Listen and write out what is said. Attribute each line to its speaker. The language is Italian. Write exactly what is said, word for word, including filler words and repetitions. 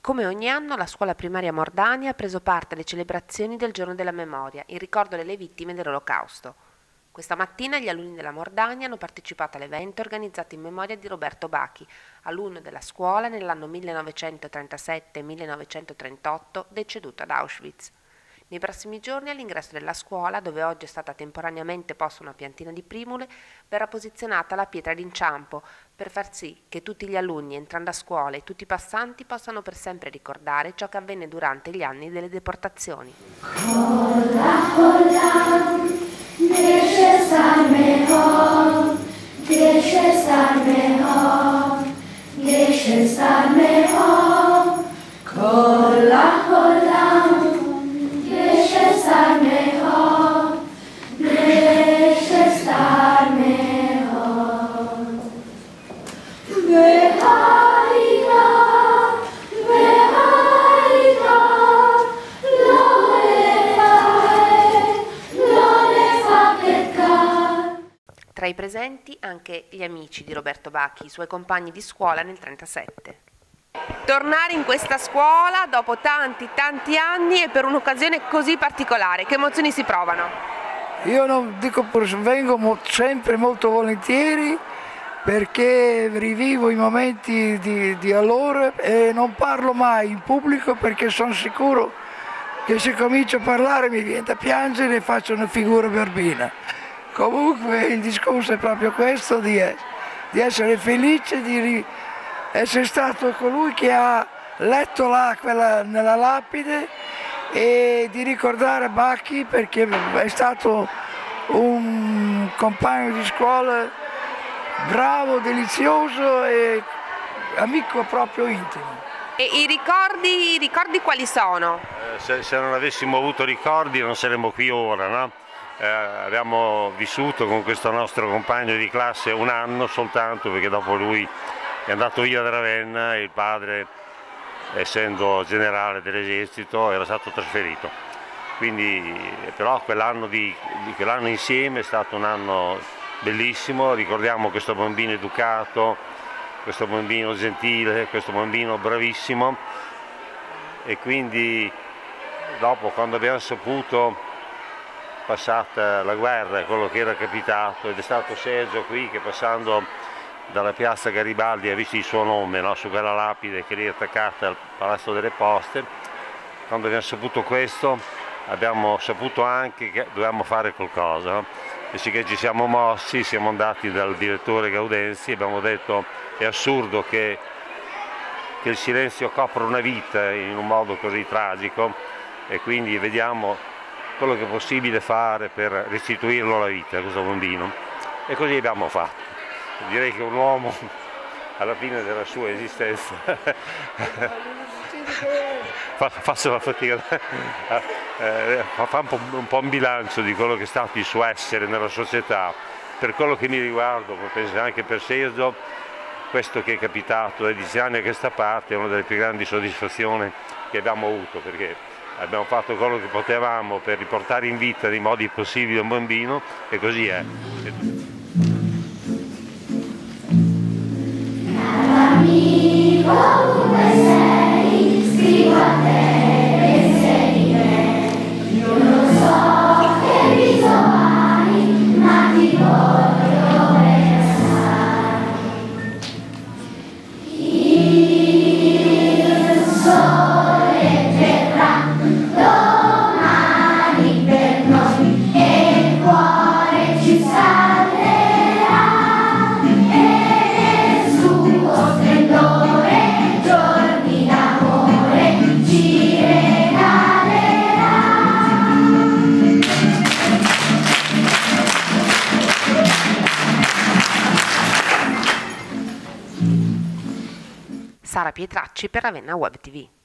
Speaker 1: Come ogni anno, la scuola primaria Mordania ha preso parte alle celebrazioni del Giorno della Memoria, in ricordo delle vittime dell'Olocausto. Questa mattina gli alunni della Mordania hanno partecipato all'evento organizzato in memoria di Roberto Bachi, alunno della scuola nell'anno millenovecentotrentasette millenovecentotrentotto, deceduto ad Auschwitz. Nei prossimi giorni, all'ingresso della scuola, dove oggi è stata temporaneamente posta una piantina di primule, verrà posizionata la pietra d'inciampo per far sì che tutti gli alunni entrando a scuola e tutti i passanti possano per sempre ricordare ciò che avvenne durante gli anni delle deportazioni.
Speaker 2: Hola, hola, dejes estar mejor, dejes estar mejor, dejes estar mejor. Hola, hola, dejes estar mejor, dejes estar mejor. Vehaida, vehaida, lo le lo le fa peccar.
Speaker 1: Tra i presenti anche gli amici di Roberto Bachi, i suoi compagni di scuola nel trentasette. Tornare in questa scuola dopo tanti tanti anni e per un'occasione così particolare, che emozioni si provano?
Speaker 3: Io non dico, vengo mo sempre molto volentieri perché rivivo i momenti di, di allora e non parlo mai in pubblico perché sono sicuro che se comincio a parlare mi viene da piangere e faccio una figura barbina. Comunque il discorso è proprio questo, di, di essere felice di essere stato colui che ha letto là quella, nella lapide e di ricordare Bachi perché è stato un compagno di scuola bravo, delizioso e amico proprio intimo.
Speaker 1: E i ricordi, i ricordi quali sono?
Speaker 4: Eh, se, se non avessimo avuto ricordi non saremmo qui ora, no? Eh, abbiamo vissuto con questo nostro compagno di classe un anno soltanto perché dopo lui è andato via da Ravenna e il padre, essendo generale dell'esercito, era stato trasferito. Quindi, però quell'anno di, di quell'anno insieme è stato un anno bellissimo, ricordiamo questo bambino educato, questo bambino gentile, questo bambino bravissimo e quindi dopo, quando abbiamo saputo, passata la guerra, quello che era capitato, ed è stato Sergio qui che passando dalla piazza Garibaldi ha visto il suo nome, no? Su quella lapide che è lì attaccata al Palazzo delle Poste. Quando abbiamo saputo questo abbiamo saputo anche che dovevamo fare qualcosa, no? E sì che ci siamo mossi, siamo andati dal direttore Gaudenzi e abbiamo detto è assurdo che, che il silenzio copra una vita in un modo così tragico e quindi vediamo quello che è possibile fare per restituirlo alla vita, questo bambino. E così abbiamo fatto. Direi che un uomo alla fine della sua esistenza fa, faccio la fatica, eh, fa un po', un po' un bilancio di quello che è stato il suo essere nella società. Per quello che mi riguarda, come penso anche per Sergio, questo che è capitato da dieci anni a questa parte è una delle più grandi soddisfazioni che abbiamo avuto, perché abbiamo fatto quello che potevamo per riportare in vita nei modi possibili un bambino e così è.
Speaker 2: Amico, dove sei? Scrivo a te e sei me. Io non so che viso hai, ma ti voglio bene assai. Il sole verrà domani per noi e il cuore ci salverà.
Speaker 1: Sara Pietracci per Ravenna Web T V.